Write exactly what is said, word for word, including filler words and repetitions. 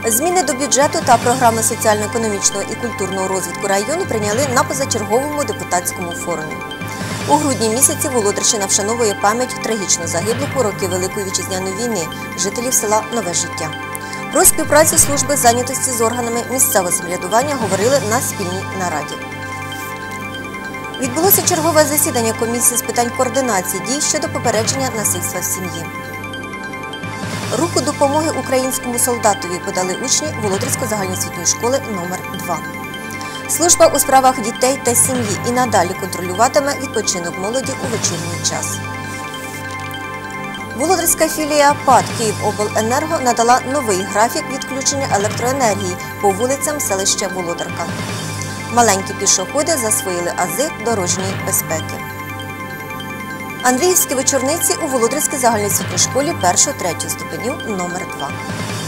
Зміни до бюджету та програми соціально-економічного і культурного розвитку району прийняли на позачерговому депутатському форумі. У грудні місяці Володарщина вшановує пам'ять трагічно загиблих у роки Великої Вітчизняної війни жителів села Нове Життя. Про співпрацю служби зайнятості з органами місцевого самоврядування говорили на спільній нараді. Відбулося чергове засідання комісії з питань координації дій щодо попередження насильства в сім'ї. Руку допомоги українському солдатові подали учні Володарської загальноосвітньої школи номер два. Служба у справах дітей та сім'ї і надалі контролюватиме відпочинок молоді у вечірній час. Володарська філія ПАТ «Київобленерго» надала новий графік відключення електроенергії по вулицям селища Володарка. Маленькі пішоходи засвоїли ази дорожньої безпеки. Андріївські вечорниці у Володарській загальноосвітній школі першого-третього ступенів номер два.